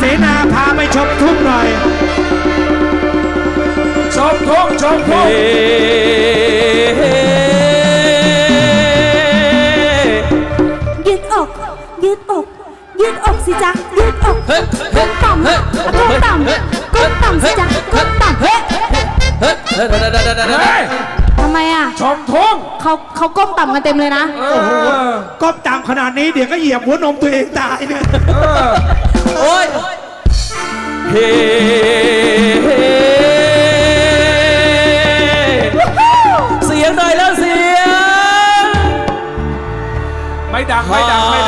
นาพาไปชมทุ่งหน่อยชมทุ่งยืดอกยืดอกยืดอกสิจ๊ะยืดอกก้มต่ำก้มต่ำก้มต่ำสิจ๊ะก้มต่ำทำไมอ่ะชมทุ่งเขาก้มต่ำกันเต็มเลยนะก้มต่ำขนาดนี้เดี๋ยวก็เหยียบหัวนมตัวเองตายเนี่ยโอ้ยเฮ้เสียงหน่อยแล้วเสียงไม่ดังถ้า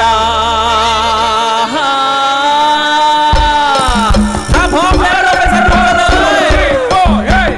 พร้อมแล้วเราไปสัมผัสเลยโอ้เฮ้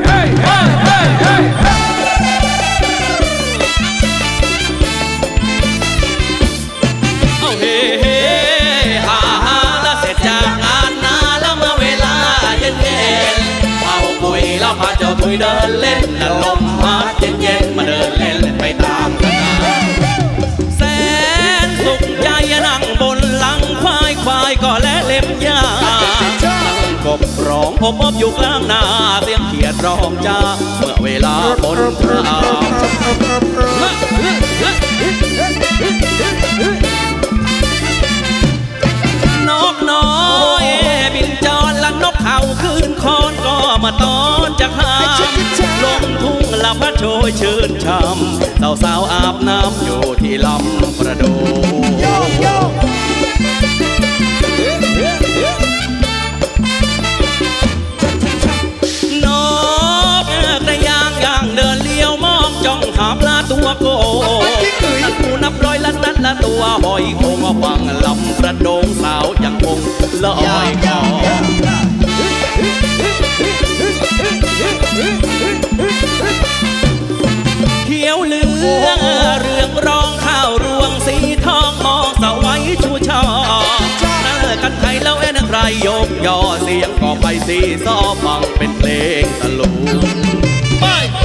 เอาเฮ้ฮ่าแล้วเสร็จจากงานนาแล้วเมื่อเวลาเย็นๆเอาคุยแล้วพาเจ้าถุยเดินเล่นแล้วลมพัดเย็นๆมาเดินเล่นไปตามกันแสนสุขใจนั่งบนหลังควายก็และเล็บยานั่งกบร้องผมอบอยู่กลางนาเสียงเขียดร้องจ้าเมื่อเวลาบนทางนกน้อยบินจรลังนกเขาขึ้นคอนก็มาตอนจากหางลงทุ่งลำพัดโชยชื่นช่ำสาวอาบน้ำอยู่ที่ลำประดูนกกระยางเดินเลี้ยวมองจ้องหาปลาตัวโกนัดปูนับร้อยละนัดละตัวหอยคงฟังลำประโดงสาวยังคงลอยคอเขียวเหลืองเรื่องร้องข้าวรวงสีทองมองสาวไว้ชูชอกันไทยแล้วเอ็นใครยกย่อเสียงก็ไปสีซ้อฟังเป็นเพลงตะลุไป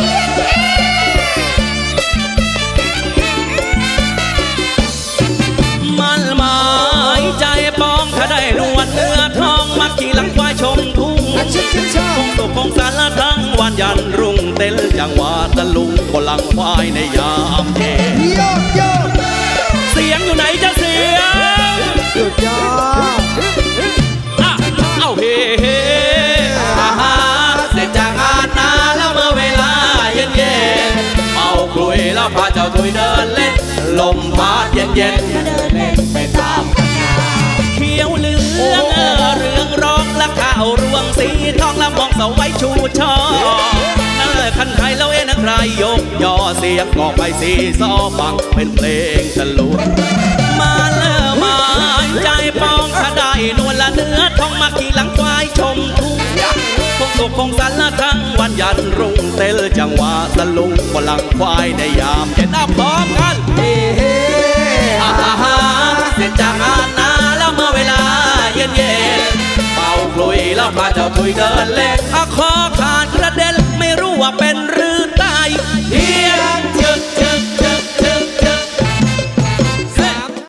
มันหมายใจปองถ้าได้นวดเนื้อทองมักขี่หลังควายชมทุ่งคงตกคงสารละทั้งวันยันรุ่งเต้นจังหวะตะลุงบนหลังควายในยามเย็นเสียงอยู่ไหนจะเสียงสุดยอดเอาเฮ้เสร็จจากงานนาแล้วเมื่อเวลาเย็นเมาคลุยแล้วพาเจ้าถุยเดินเล่นลมพัดเย็นเดินเล่นไปตามกันเขียวเหลืองเรื่องร้องและข้าวรวงสีทองและมองเสาไว้ชูช่อคันไทยแล้วเอ็นใครยกย่อเสียงก็ไปสีซ้อฟังเป็นเพลงตะลุงมาใจปองถ้าได้นวลละเนื้อทองมาขี่หลังควายชมทุ่งคงตกคงสันละทั้งวันยันรุ่งเต้นจังหวะตะลุงบนหลังควายในยามเย็นพร้อมกันเสร็จจากงานนาแล้วเมื่อเวลาเย็นเป่าคลุยแล้วพาเจ้าถุยเดินเล่นคอขาดกระเด็นไม่รู้ว่าเป็น